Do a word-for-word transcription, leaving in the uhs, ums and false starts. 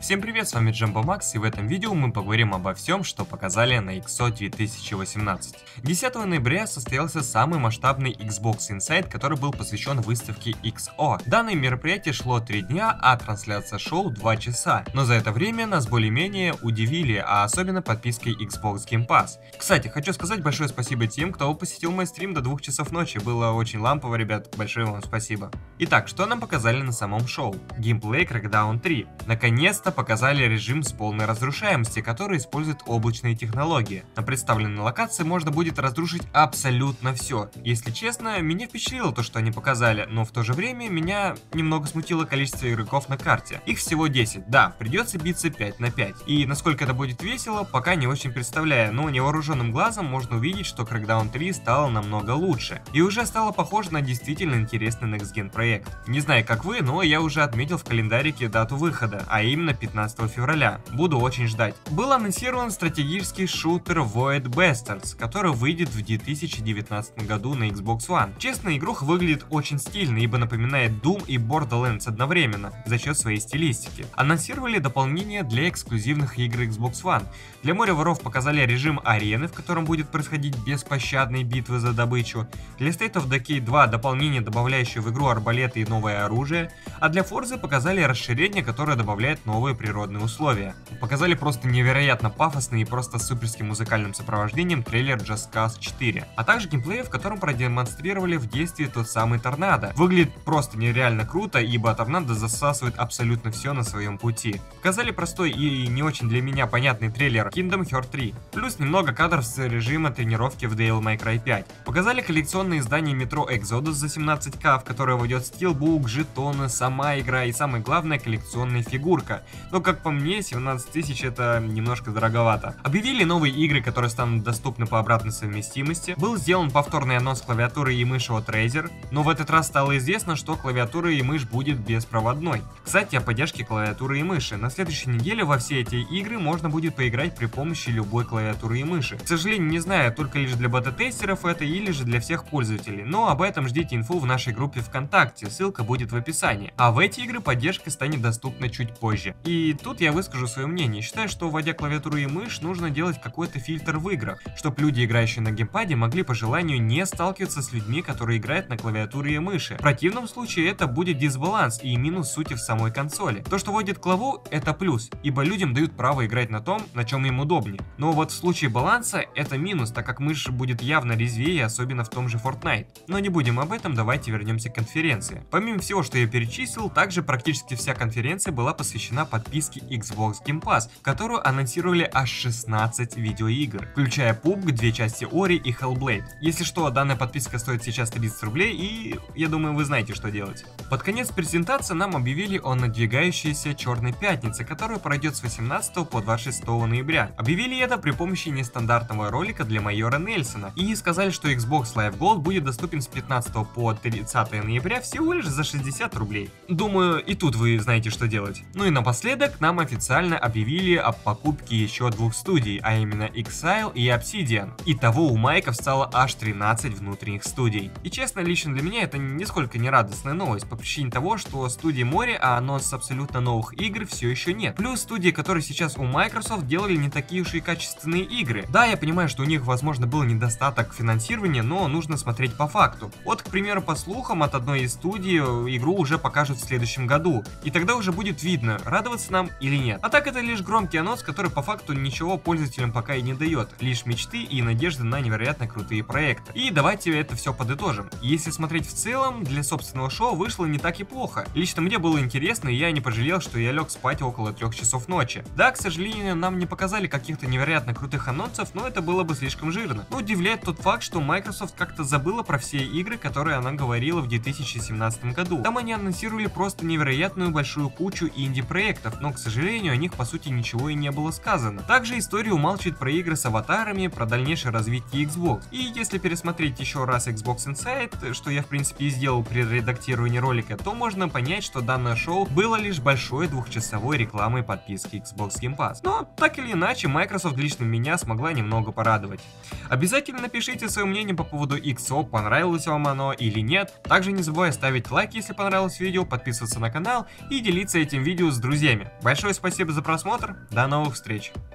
Всем привет, с вами Джамбо Макс, и в этом видео мы поговорим обо всем, что показали на икс о две тысячи восемнадцать. десятого ноября состоялся самый масштабный Xbox Inside, который был посвящен выставке икс о. Данное мероприятие шло три дня, а трансляция шоу два часа. Но за это время нас более-менее удивили, а особенно подпиской Xbox Game Pass. Кстати, хочу сказать большое спасибо тем, кто посетил мой стрим до двух часов ночи. Было очень лампово, ребят, большое вам спасибо. Итак, что нам показали на самом шоу? Геймплей Crackdown три. Наконец-то показали режим с полной разрушаемости, который использует облачные технологии. На представленной локации можно будет разрушить абсолютно все. Если честно, меня впечатлило то, что они показали, но в то же время меня немного смутило количество игроков на карте. Их всего десять, да, придется биться пять на пять. И насколько это будет весело, пока не очень представляю, но невооруженным глазом можно увидеть, что Crackdown три стало намного лучше. И уже стало похоже на действительно интересный Next Gen проект. Не знаю, как вы, но я уже отметил в календарике дату выхода, а именно пятнадцатого февраля. Буду очень ждать. Был анонсирован стратегический шутер Void Bastards, который выйдет в две тысячи девятнадцатом году на Xbox One. Честно, игруха выглядит очень стильно, ибо напоминает Doom и Borderlands одновременно, за счет своей стилистики. Анонсировали дополнение для эксклюзивных игр Xbox One. Для моря воров показали режим арены, в котором будет происходить беспощадные битвы за добычу. Для State of Decay два дополнение, добавляющее в игру арбалеты и новое оружие. А для Forza показали расширение, которое добавляет новые природные условия. Показали просто невероятно пафосный и просто суперским музыкальным сопровождением трейлер Just Cause четыре, а также геймплей, в котором продемонстрировали в действии тот самый торнадо. Выглядит просто нереально круто, ибо торнадо засасывает абсолютно все на своем пути. Показали простой и не очень для меня понятный трейлер Kingdom Hearts три, плюс немного кадров с режима тренировки в Devil May Cry пять. Показали коллекционное издание Metro Exodus за семнадцать ка, в которое войдет стилбук, жетоны, сама игра и самое главное коллекционная фигурка. Но как по мне, семнадцать тысяч это немножко дороговато. Объявили новые игры, которые станут доступны по обратной совместимости. Был сделан повторный анонс клавиатуры и мыши от Razer, но в этот раз стало известно, что клавиатура и мышь будет беспроводной. Кстати, о поддержке клавиатуры и мыши. На следующей неделе во все эти игры можно будет поиграть при помощи любой клавиатуры и мыши. К сожалению, не знаю, только лишь для бета-тестеров это или же для всех пользователей, но об этом ждите инфу в нашей группе ВКонтакте, ссылка будет в описании. А в эти игры поддержка станет доступна чуть позже. И тут я выскажу свое мнение. Считаю, что вводя клавиатуру и мышь, нужно делать какой-то фильтр в играх, чтобы люди, играющие на геймпаде, могли по желанию не сталкиваться с людьми, которые играют на клавиатуре и мыши. В противном случае это будет дисбаланс и минус сути в самой консоли. То, что вводит клаву, это плюс, ибо людям дают право играть на том, на чем им удобнее. Но вот в случае баланса это минус, так как мышь будет явно резвее, особенно в том же Fortnite. Но не будем об этом, давайте вернемся к конференции. Помимо всего, что я перечислил, также практически вся конференция была посвящена подписке Xbox Game Pass, в которую анонсировали аж шестнадцать видеоигр, включая пабг, две части Ori и Hellblade. Если что, данная подписка стоит сейчас тридцать рублей, и я думаю, вы знаете, что делать. Под конец презентации нам объявили о надвигающейся Черной Пятнице, которая пройдет с восемнадцатого по двадцать шестого ноября. Объявили это при помощи нестандартного ролика для майора Нельсона и сказали, что Xbox Live Gold будет доступен с пятнадцатого по тридцатое ноября всего лишь за шестьдесят рублей. Думаю, и тут вы знаете, что делать. Ну и напоследок нам официально объявили о покупке еще двух студий, а именно Exile и Obsidian. Итого у Майков стало аж тринадцать внутренних студий. И честно, лично для меня это нисколько не радостная новость, по причине того, что студии Море, а анонс абсолютно новых игр все еще нет. Плюс студии, которые сейчас у Microsoft, делали не такие уж и качественные игры. Да, я понимаю, что у них, возможно, был недостаток финансирования, но нужно смотреть по факту. Вот, к примеру, по слухам, от одной из студий игру уже покажут в следующем году. И тогда уже будет видно, радоваться нам или нет. А так это лишь громкий анонс, который по факту ничего пользователям пока и не дает. Лишь мечты и надежды на невероятно крутые проекты. И давайте это все подытожим. Если смотреть в целом, для собственного шоу вышло не так и плохо. Лично мне было интересно, и я не пожалел, что я лег спать около трех часов ночи. Да, к сожалению, нам не показали каких-то невероятно крутых анонсов, но это было бы слишком жирно. Но удивляет тот факт, что Microsoft как-то забыла про все игры, которые она говорила в две тысячи семнадцатом году. Там они анонсировали просто невероятную большую кучу инди-проектов, но, к сожалению, о них по сути ничего и не было сказано. Также история умалчивает про игры с аватарами, про дальнейшее развитие Xbox. И если пересмотреть еще раз Xbox Inside, что я в принципе и сделал при редактировании ролика, то можно понять, что данное шоу было лишь большой двухчасовой рекламой подписки Xbox Game Pass. Но так или иначе, Microsoft лично меня смогла немного порадовать. Обязательно напишите свое мнение по поводу икс о, понравилось вам оно или нет. Также не забывай ставить лайк, если понравилось видео, подписываться на канал и делиться этим видео с друзьями. теме. Большое спасибо за просмотр, до новых встреч!